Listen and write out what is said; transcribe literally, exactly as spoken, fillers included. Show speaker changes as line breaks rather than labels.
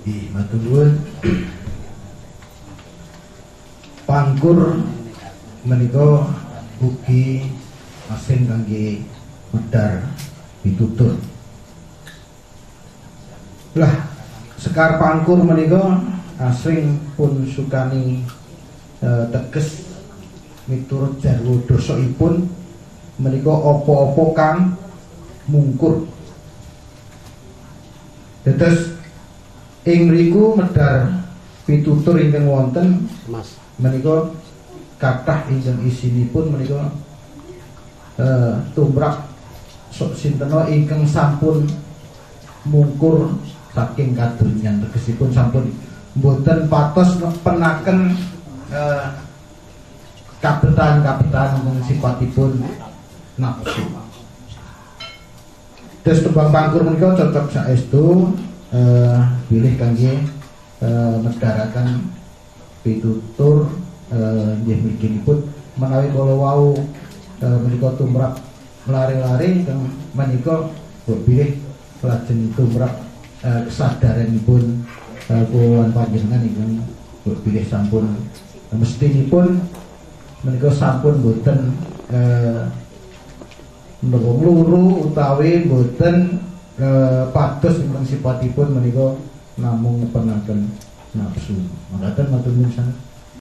Di matur nuwun. Pangkur menika ugi asing kangge medar pitutur. Lah sekar pangkur menika asring pun sukani e, teges miturut jarwa dosaipun menika apa-apa kang mungkur. Dados ing mriku medar pitutur ingkang wonten Mas menika kathah ingkang isinipun menika eh, tumrap sok sintena ingkang sampun mungkur saking kadonyan, tegesipun sampun mboten patos penaken eh, kabetahan-kabetahan ingkang sipatipun nafsu. Terus tembang pangkur menika cocok saestu eh, pilih kangge eh, medharaken pitutur nggih mliginipun menawi kala wau menika tumrap lari-lari ingkang menika bilih lajeng tumrap kesadaranipun kula panjenengan ingkang bilih sampun mestinipun menika sampun boten menapa mluru utawi boten pados ingkang sipatipun menika namung penaken nafsu. Makaten matur nuwun sanget.